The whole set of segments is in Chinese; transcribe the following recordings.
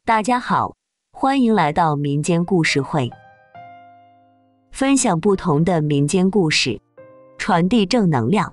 大家好，欢迎来到民间故事会，分享不同的民间故事，传递正能量。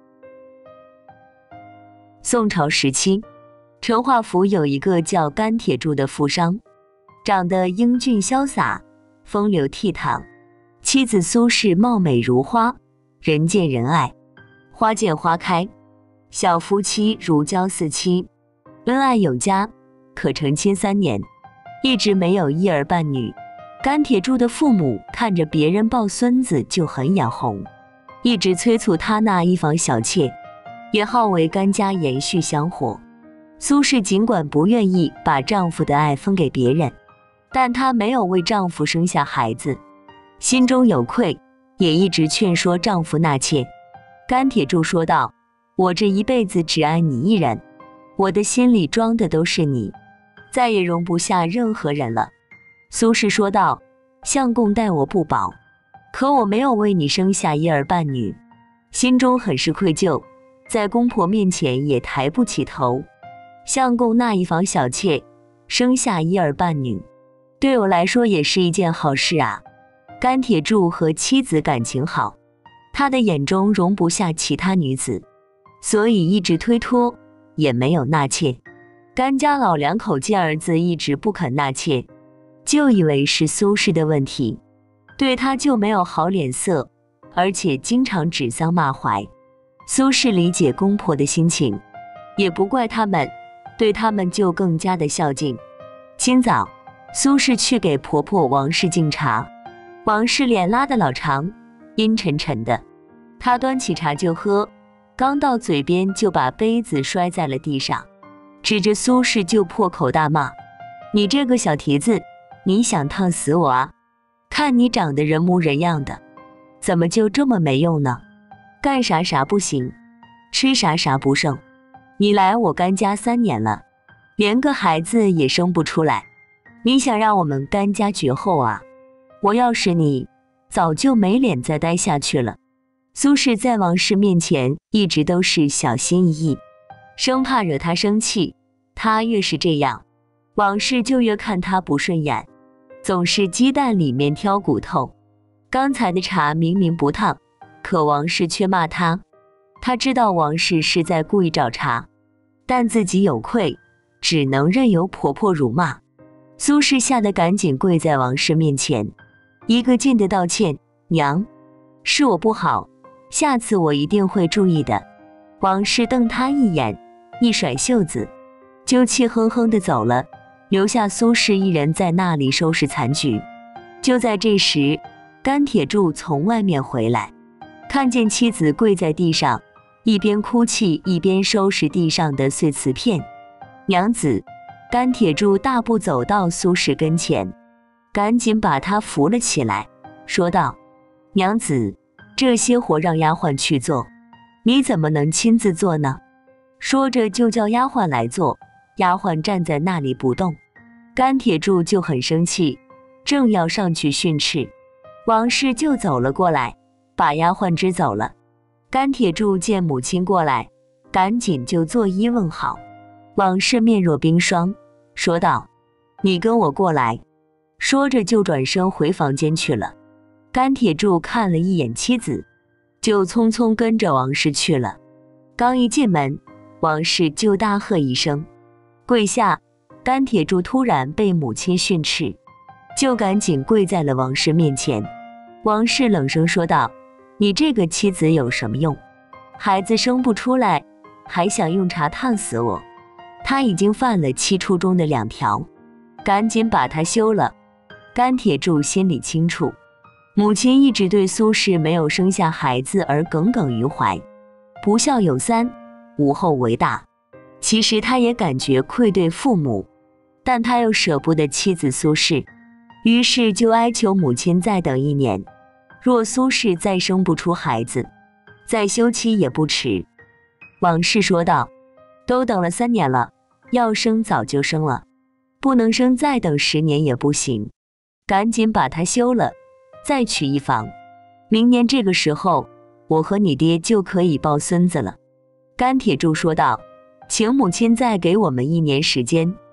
宋朝时期，成化府有一个叫甘铁柱的富商，长得英俊潇洒，风流倜傥，妻子苏氏貌美如花，人见人爱，花见花开，小夫妻如胶似漆，恩爱有加，可成亲3年，一直没有一儿半女。甘铁柱的父母看着别人抱孙子就很眼红，一直催促他那一房小妾，也好为甘家延续香火。苏氏尽管不愿意把丈夫的爱分给别人，但她没有为丈夫生下孩子，心中有愧，也一直劝说丈夫纳妾。甘铁柱说道：我这一辈子只爱你一人，我的心里装的都是你，再也容不下任何人了。苏氏说道：相公待我不薄，可我没有为你生下一儿半女，心中很是愧疚，在公婆面前也抬不起头。相公那一房小妾，生下一儿半女，对我来说也是一件好事啊。甘铁柱和妻子感情好，他的眼中容不下其他女子，所以一直推脱，也没有纳妾。甘家老两口见儿子一直不肯纳妾，就以为是苏氏的问题，对他就没有好脸色，而且经常指桑骂槐。苏氏理解公婆的心情，也不怪他们，对他们就更加的孝敬。清早，苏氏去给婆婆王氏敬茶，王氏脸拉得老长，阴沉沉的，她端起茶就喝，刚到嘴边就把杯子摔在了地上，指着苏氏就破口大骂：你这个小蹄子，你想烫死我啊？看你长得人模人样的，怎么就这么没用呢？干啥啥不行，吃啥啥不剩。你来我甘家3年了，连个孩子也生不出来，你想让我们甘家绝后啊？我要是你，早就没脸再待下去了。苏氏在王氏面前一直都是小心翼翼，生怕惹他生气，他越是这样，王氏就越看他不顺眼，总是鸡蛋里面挑骨头。刚才的茶明明不烫，可王氏却骂他。他知道王氏是在故意找茬，但自己有愧，只能任由婆婆辱骂。苏氏吓得赶紧跪在王氏面前，一个劲的道歉：娘，是我不好，下次我一定会注意的。王氏瞪他一眼，一甩袖子，就气哼哼地走了，留下苏氏一人在那里收拾残局。就在这时，甘铁柱从外面回来，看见妻子跪在地上，一边哭泣一边收拾地上的碎瓷片。娘子，甘铁柱大步走到苏氏跟前，赶紧把她扶了起来，说道：娘子，这些活让丫鬟去做，你怎么能亲自做呢？说着就叫丫鬟来做，丫鬟站在那里不动。甘铁柱就很生气，正要上去训斥，王氏就走了过来，把丫鬟支走了。甘铁柱见母亲过来，赶紧就作揖问好。王氏面若冰霜，说道：你跟我过来。说着就转身回房间去了。甘铁柱看了一眼妻子，就匆匆跟着王氏去了。刚一进门，王氏就大喝一声，跪下。甘铁柱突然被母亲训斥，就赶紧跪在了王氏面前。王氏冷声说道：你这个妻子有什么用？孩子生不出来，还想用茶烫死我？他已经犯了7处中的2条，赶紧把他休了。甘铁柱心里清楚，母亲一直对苏氏没有生下孩子而耿耿于怀，不孝有3，无后为大。其实他也感觉愧对父母，但他又舍不得妻子苏氏，于是就哀求母亲再等1年，若苏氏再生不出孩子，再休妻也不迟。王氏说道：都等了3年了，要生早就生了，不能生再等10年也不行，赶紧把他休了，再娶一房，明年这个时候，我和你爹就可以抱孙子了。甘铁柱说道：请母亲再给我们1年时间，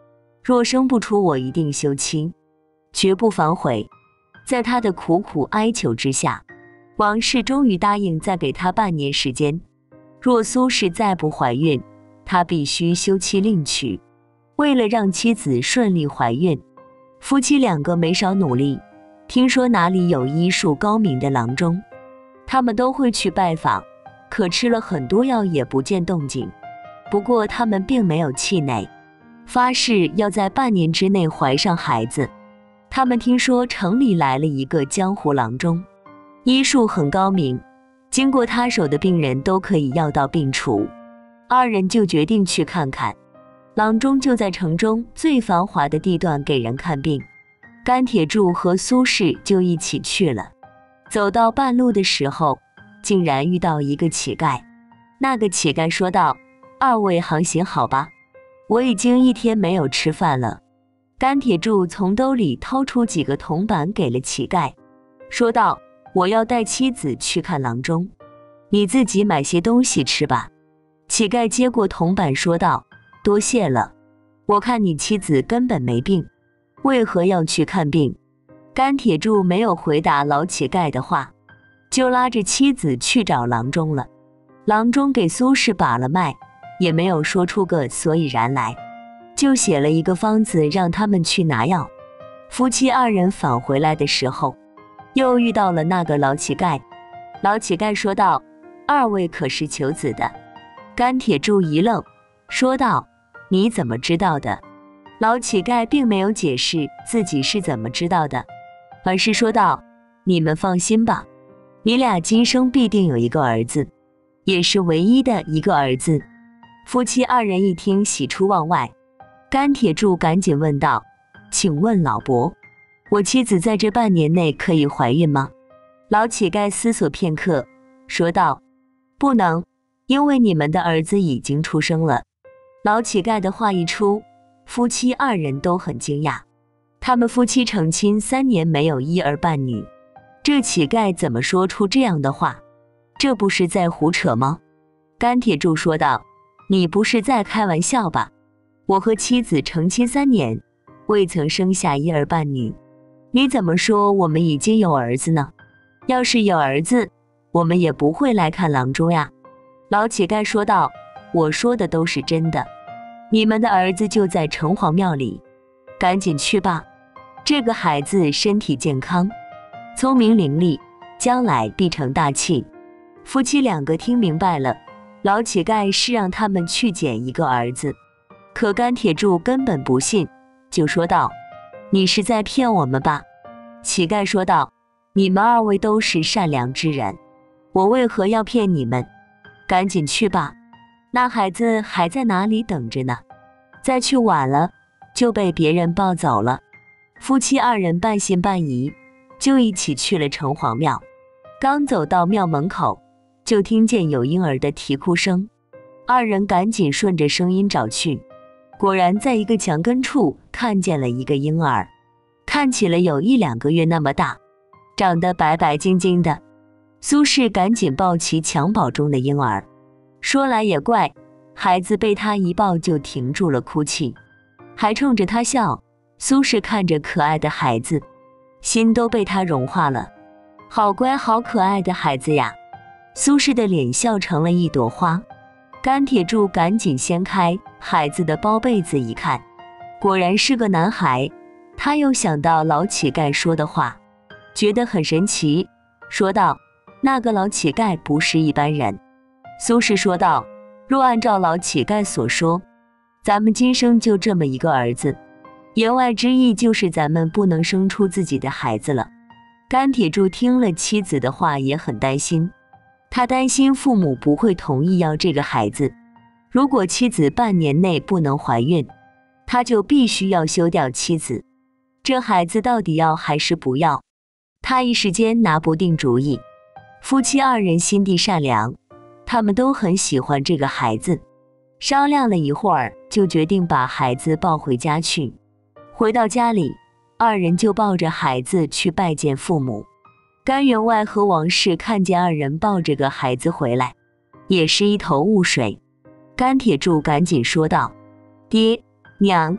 若生不出，我一定休妻，绝不反悔。在他的苦苦哀求之下，王氏终于答应再给他半年时间，若苏氏再不怀孕，他必须休妻另娶。为了让妻子顺利怀孕，夫妻两个没少努力。听说哪里有医术高明的郎中，他们都会去拜访，可吃了很多药也不见动静。不过他们并没有气馁，发誓要在半年之内怀上孩子。他们听说城里来了一个江湖郎中，医术很高明，经过他手的病人都可以药到病除。二人就决定去看看。郎中就在城中最繁华的地段给人看病，甘铁柱和苏轼就一起去了。走到半路的时候，竟然遇到一个乞丐。那个乞丐说道：“二位行行好吧，我已经一天没有吃饭了。”甘铁柱从兜里掏出几个铜板给了乞丐，说道：“我要带妻子去看郎中，你自己买些东西吃吧。”乞丐接过铜板说道：“多谢了，我看你妻子根本没病，为何要去看病？”甘铁柱没有回答老乞丐的话，就拉着妻子去找郎中了。郎中给苏轼把了脉，也没有说出个所以然来，就写了一个方子让他们去拿药。夫妻二人返回来的时候，又遇到了那个老乞丐。老乞丐说道：“二位可是求子的？”甘铁柱一愣，说道：“你怎么知道的？”老乞丐并没有解释自己是怎么知道的，而是说道：“你们放心吧，你俩今生必定有一个儿子，也是唯一的一个儿子。”夫妻二人一听，喜出望外。甘铁柱赶紧问道：“请问老伯，我妻子在这半年内可以怀孕吗？”老乞丐思索片刻，说道：“不能，因为你们的儿子已经出生了。”老乞丐的话一出，夫妻二人都很惊讶。他们夫妻成亲3年没有一儿半女，这乞丐怎么说出这样的话？这不是在胡扯吗？甘铁柱说道：“你不是在开玩笑吧？我和妻子成亲3年，未曾生下一儿半女，你怎么说我们已经有儿子呢？要是有儿子，我们也不会来看郎中呀。”老乞丐说道：“我说的都是真的，你们的儿子就在城隍庙里，赶紧去吧。这个孩子身体健康，聪明伶俐，将来必成大器。”夫妻两个听明白了，老乞丐是让他们去捡一个儿子，可甘铁柱根本不信，就说道：“你是在骗我们吧？”乞丐说道：“你们二位都是善良之人，我为何要骗你们？赶紧去吧，那孩子还在哪里等着呢？再去晚了，就被别人抱走了。”夫妻二人半信半疑，就一起去了城隍庙。刚走到庙门口，就听见有婴儿的啼哭声。二人赶紧顺着声音找去，果然在一个墙根处看见了一个婴儿，看起来有1、2个月那么大，长得白白净净的。苏轼赶紧抱起襁褓中的婴儿，说来也怪，孩子被他一抱就停住了哭泣，还冲着他笑。苏轼看着可爱的孩子，心都被他融化了。好乖好可爱的孩子呀！苏轼的脸笑成了一朵花。甘铁柱赶紧掀开孩子的包被子一看，果然是个男孩。他又想到老乞丐说的话，觉得很神奇，说道：“那个老乞丐不是一般人。”苏轼说道：“若按照老乞丐所说，咱们今生就这么一个儿子，言外之意就是咱们不能生出自己的孩子了。”甘铁柱听了妻子的话也很担心，他担心父母不会同意要这个孩子，如果妻子半年内不能怀孕，他就必须要休掉妻子。这孩子到底要还是不要？他一时间拿不定主意。夫妻二人心地善良，他们都很喜欢这个孩子，商量了一会儿，就决定把孩子抱回家去。回到家里，二人就抱着孩子去拜见父母。甘员外和王氏看见二人抱着个孩子回来，也是一头雾水。甘铁柱赶紧说道：“爹娘，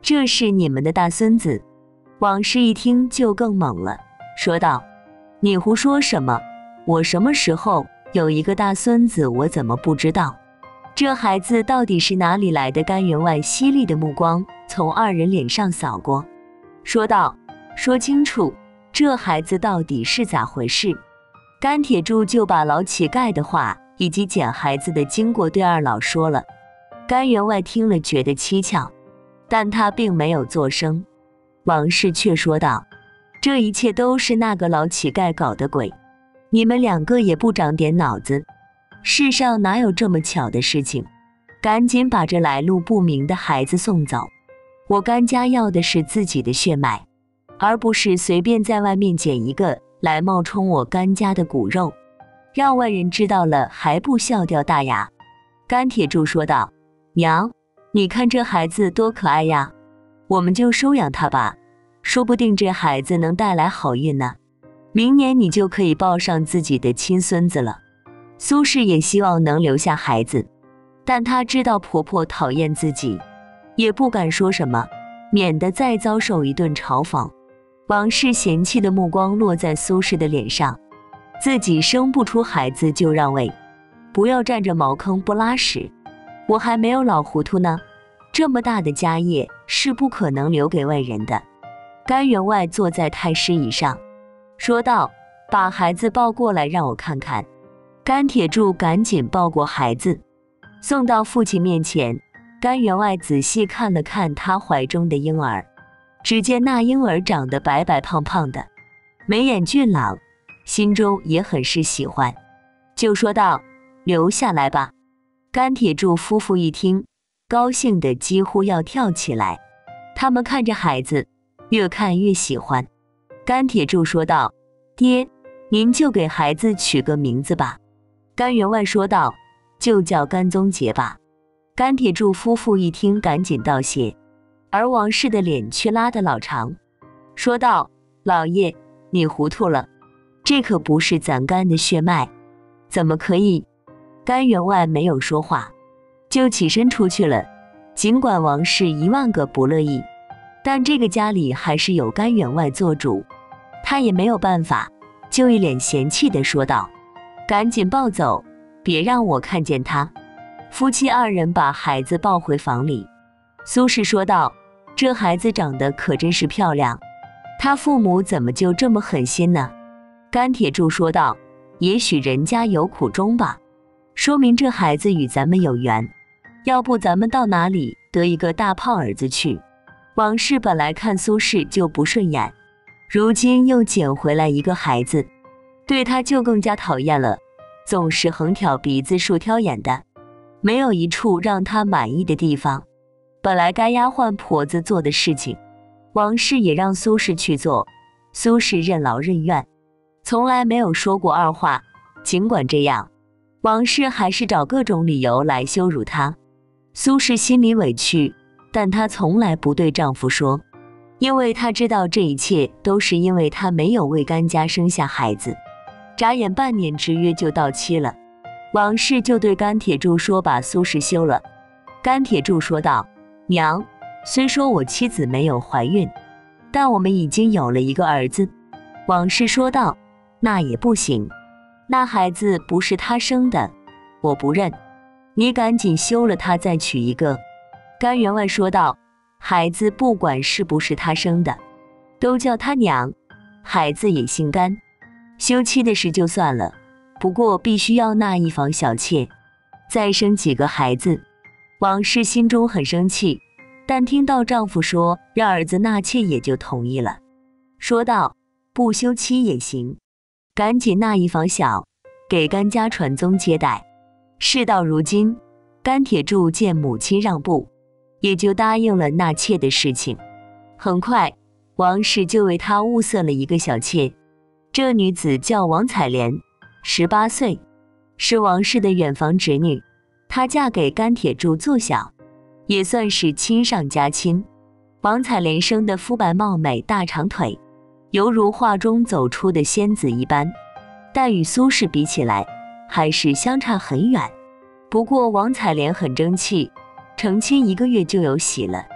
这是你们的大孙子。王氏一听就更懵了，说道：你胡说什么？我什么时候有一个大孙子？我怎么不知道？这孩子到底是哪里来的？甘员外犀利的目光从二人脸上扫过，说道：说清楚，这孩子到底是咋回事？甘铁柱就把老乞丐的话以及捡孩子的经过对二老说了。甘员外听了觉得蹊跷，但他并没有作声。王氏却说道：这一切都是那个老乞丐搞的鬼，你们两个也不长点脑子，世上哪有这么巧的事情？赶紧把这来路不明的孩子送走。我甘家要的是自己的血脉，而不是随便在外面捡一个来冒充我甘家的骨肉，让外人知道了还不笑掉大牙。甘铁柱说道：娘，你看这孩子多可爱呀，我们就收养他吧，说不定这孩子能带来好运呢，明年你就可以抱上自己的亲孙子了。苏轼也希望能留下孩子，但她知道婆婆讨厌自己，也不敢说什么，免得再遭受一顿嘲讽。王氏嫌弃的目光落在苏轼的脸上，自己生不出孩子就让位，不要占着茅坑不拉屎。我还没有老糊涂呢，这么大的家业是不可能留给外人的。甘员外坐在太师椅上，说道：把孩子抱过来让我看看。甘铁柱赶紧抱过孩子，送到父亲面前。甘员外仔细看了看他怀中的婴儿，只见那婴儿长得白白胖胖的，眉眼俊朗，心中也很是喜欢，就说道：留下来吧。甘铁柱夫妇一听，高兴得几乎要跳起来。他们看着孩子，越看越喜欢。甘铁柱说道：爹，您就给孩子取个名字吧。甘员外说道：就叫甘宗杰吧。甘铁柱夫妇一听，赶紧道谢，而王氏的脸却拉得老长，说道：老爷，你糊涂了，这可不是咱甘的血脉，怎么可以？甘员外没有说话，就起身出去了。尽管王氏10000个不乐意，但这个家里还是有甘员外做主，他也没有办法，就一脸嫌弃地说道：赶紧抱走，别让我看见他。夫妻二人把孩子抱回房里。苏轼说道：这孩子长得可真是漂亮，他父母怎么就这么狠心呢？甘铁柱说道：也许人家有苦衷吧，说明这孩子与咱们有缘，要不咱们到哪里得一个大胖儿子去？王氏本来看苏轼就不顺眼，如今又捡回来一个孩子，对他就更加讨厌了，总是横挑鼻子竖挑眼的，没有一处让他满意的地方。本来该丫鬟婆子做的事情，王氏也让苏轼去做，苏轼任劳任怨，从来没有说过二话。尽管这样，王氏还是找各种理由来羞辱他。苏轼心里委屈，但她从来不对丈夫说，因为她知道这一切都是因为她没有为甘家生下孩子。眨眼半年之约就到期了，王氏就对甘铁柱说把苏轼休了。甘铁柱说道：娘，虽说我妻子没有怀孕，但我们已经有了一个儿子。王氏说道：那也不行，那孩子不是他生的，我不认，你赶紧休了他再娶一个。甘员外说道：孩子不管是不是他生的，都叫他娘，孩子也姓甘，休妻的事就算了，不过必须要纳一房小妾，再生几个孩子。王氏心中很生气，但听到丈夫说让儿子纳妾，也就同意了，说道：不休妻也行，赶紧纳一房小，给甘家传宗接代。事到如今，甘铁柱见母亲让步，也就答应了纳妾的事情。很快，王氏就为他物色了一个小妾，这女子叫王采莲，18岁，是王氏的远房侄女。她嫁给甘铁柱做小，也算是亲上加亲。王采莲生得肤白貌美，大长腿，犹如画中走出的仙子一般，但与苏轼比起来，还是相差很远。不过王采莲很争气，成亲1个月就有喜了。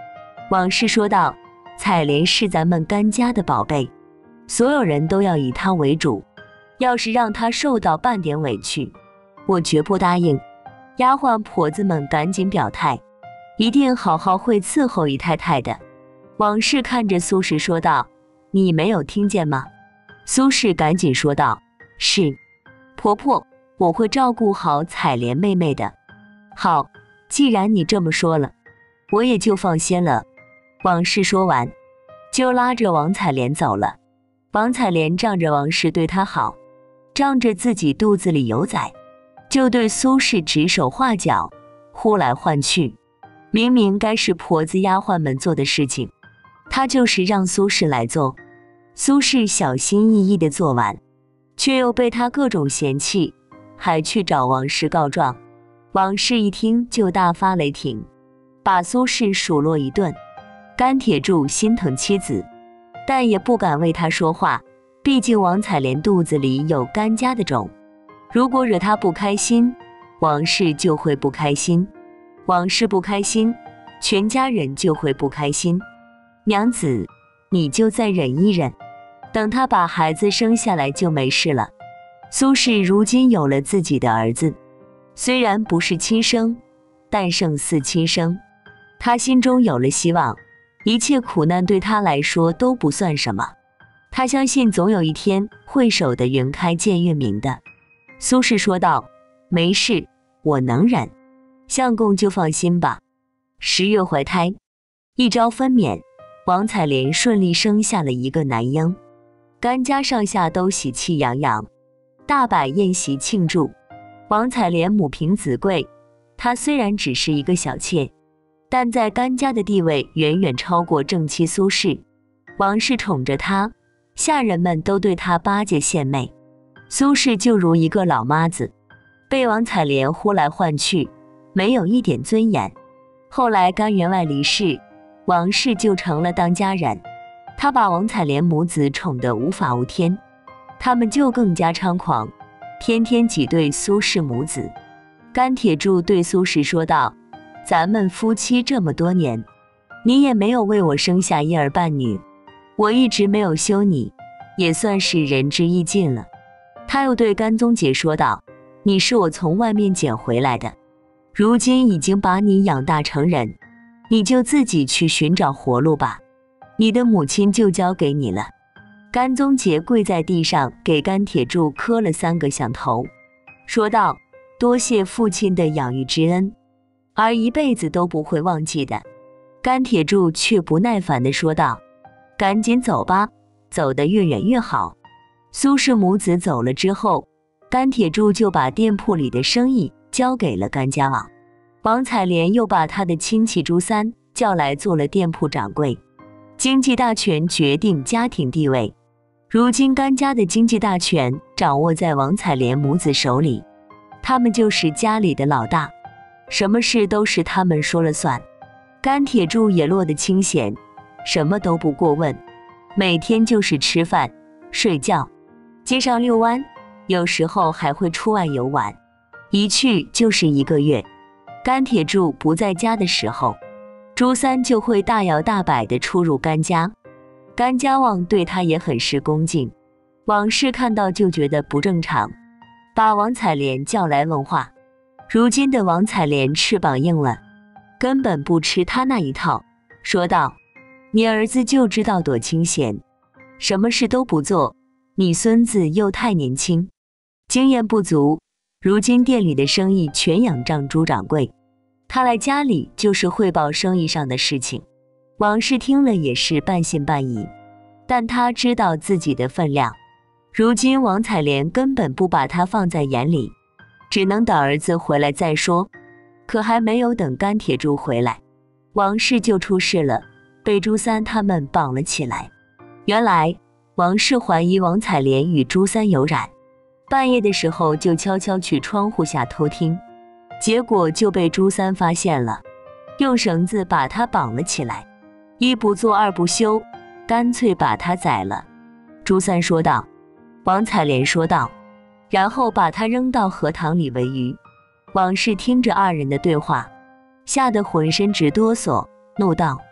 王氏说道：采莲是咱们甘家的宝贝，所有人都要以她为主，要是让她受到半点委屈，我绝不答应。丫鬟婆子们赶紧表态，一定好好会伺候姨太太的。王氏看着苏氏说道：你没有听见吗？苏氏赶紧说道：是，婆婆，我会照顾好采莲妹妹的。好，既然你这么说了，我也就放心了。王氏说完，就拉着王采莲走了。王采莲仗着王氏对她好，仗着自己肚子里有崽，就对苏氏指手画脚，呼来唤去。明明该是婆子丫鬟们做的事情，她就是让苏氏来做。苏氏小心翼翼地做完，却又被她各种嫌弃，还去找王氏告状。王氏一听就大发雷霆，把苏氏数落一顿。甘铁柱心疼妻子，但也不敢为她说话，毕竟王采莲肚子里有甘家的种，如果惹她不开心，王氏就会不开心，王氏不开心，全家人就会不开心。娘子，你就再忍一忍，等她把孩子生下来就没事了。苏氏如今有了自己的儿子，虽然不是亲生，但胜似亲生，她心中有了希望，一切苦难对她来说都不算什么。她相信总有一天会守得云开见月明的。苏氏说道：没事，我能忍，相公就放心吧。10月怀胎，一朝分娩，王采莲顺利生下了一个男婴。甘家上下都喜气洋洋，大摆宴席庆祝。王采莲母凭子贵，她虽然只是一个小妾，但在甘家的地位远远超过正妻苏氏。王氏宠着她，下人们都对她巴结献媚。苏氏就如一个老妈子，被王采莲呼来唤去，没有一点尊严。后来甘员外离世，王氏就成了当家人，她把王采莲母子宠得无法无天，他们就更加猖狂，天天挤兑苏氏母子。甘铁柱对苏氏说道：咱们夫妻这么多年，你也没有为我生下一儿半女，我一直没有休你，也算是仁至义尽了。他又对甘宗杰说道：你是我从外面捡回来的，如今已经把你养大成人，你就自己去寻找活路吧，你的母亲就交给你了。甘宗杰跪在地上给甘铁柱磕了3个响头，说道：多谢父亲的养育之恩，儿一辈子都不会忘记的。甘铁柱却不耐烦地说道：赶紧走吧，走得越远越好。苏氏母子走了之后，甘铁柱就把店铺里的生意交给了甘家旺。王采莲又把他的亲戚朱三叫来做了店铺掌柜，经济大权决定家庭地位。如今甘家的经济大权掌握在王采莲母子手里，他们就是家里的老大，什么事都是他们说了算。甘铁柱也落得清闲，什么都不过问，每天就是吃饭睡觉，街上遛弯，有时候还会出外游玩，一去就是1个月。甘铁柱不在家的时候，朱三就会大摇大摆地出入甘家。甘家旺对他也很是恭敬，王氏看到就觉得不正常，把王采莲叫来问话。如今的王采莲翅膀硬了，根本不吃他那一套，说道：你儿子就知道躲清闲，什么事都不做，你孙子又太年轻，经验不足，如今店里的生意全仰仗朱掌柜，他来家里就是汇报生意上的事情。王氏听了也是半信半疑，但他知道自己的分量，如今王采莲根本不把他放在眼里，只能等儿子回来再说。可还没有等甘铁柱回来，王氏就出事了，被朱三他们绑了起来。原来王氏怀疑王采莲与朱三有染，半夜的时候就悄悄去窗户下偷听，结果就被朱三发现了，用绳子把他绑了起来，一不做二不休，干脆把他宰了。朱三说道。王采莲说道，然后把他扔到荷塘里喂鱼。王氏听着2人的对话，吓得浑身直哆嗦，怒道：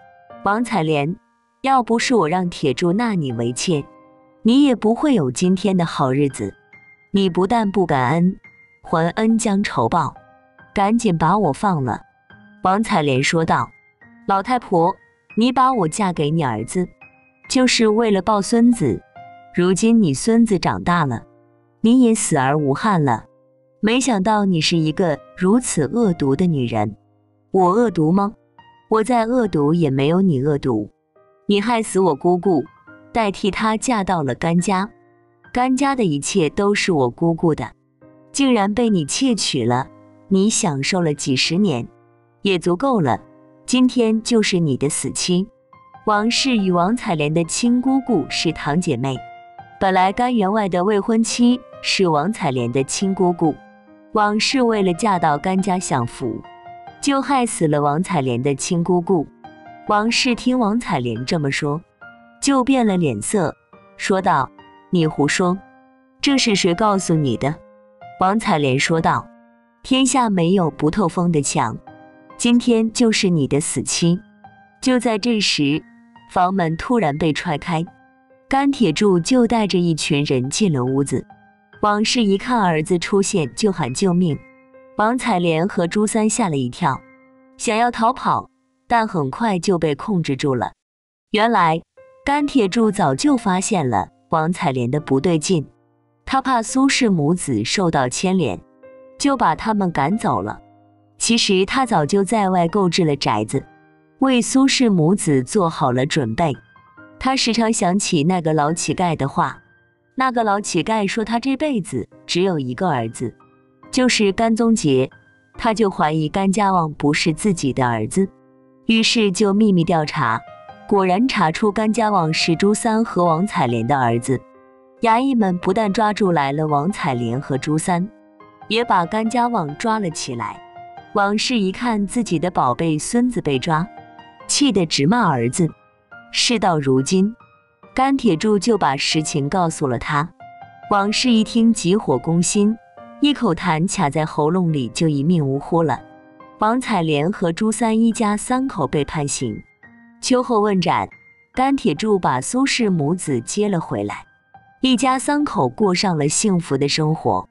王采莲，要不是我让铁柱纳你为妾，你也不会有今天的好日子。你不但不感恩，还恩将仇报，赶紧把我放了。王采莲说道：老太婆，你把我嫁给你儿子，就是为了抱孙子。如今你孙子长大了，你也死而无憾了。没想到你是一个如此恶毒的女人。我恶毒吗？我再恶毒也没有你恶毒。你害死我姑姑，代替她嫁到了甘家，甘家的一切都是我姑姑的，竟然被你窃取了。你享受了几十年，也足够了。今天就是你的死期。王氏与王采莲的亲姑姑是堂姐妹，本来甘员外的未婚妻是王采莲的亲姑姑，王氏为了嫁到甘家享福，就害死了王采莲的亲姑姑。王氏听王采莲这么说，就变了脸色，说道：你胡说，这是谁告诉你的？王采莲说道：天下没有不透风的墙，今天就是你的死期。就在这时，房门突然被踹开，甘铁柱就带着一群人进了屋子。王氏一看儿子出现，就喊救命。王采莲和朱三吓了一跳，想要逃跑，但很快就被控制住了。原来甘铁柱早就发现了王采莲的不对劲，他怕苏氏母子受到牵连，就把他们赶走了。其实他早就在外购置了宅子，为苏氏母子做好了准备。他时常想起那个老乞丐的话，那个老乞丐说他这辈子只有一个儿子，就是甘宗杰，他就怀疑甘家旺不是自己的儿子，于是就秘密调查，果然查出甘家旺是朱三和王采莲的儿子。衙役们不但抓住来了王采莲和朱三，也把甘家旺抓了起来。王氏一看自己的宝贝孙子被抓，气得直骂儿子。事到如今，甘铁柱就把实情告诉了他。王氏一听急火攻心，一口痰卡在喉咙里，就一命呜呼了。王采莲和朱三一家3口被判刑，秋后问斩。甘铁柱把苏氏母子接了回来，一家3口过上了幸福的生活。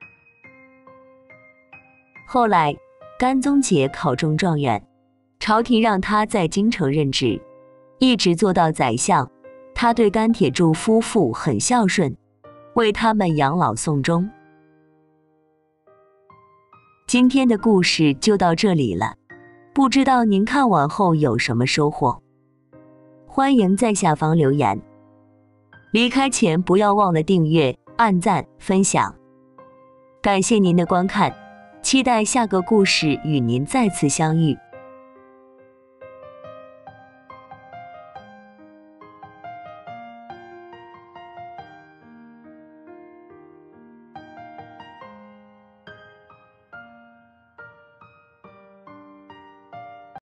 后来甘宗杰考中状元，朝廷让他在京城任职，一直做到宰相。他对甘铁柱夫妇很孝顺，为他们养老送终。今天的故事就到这里了，不知道您看完后有什么收获？欢迎在下方留言。离开前不要忘了订阅、按赞、分享。感谢您的观看，期待下个故事与您再次相遇。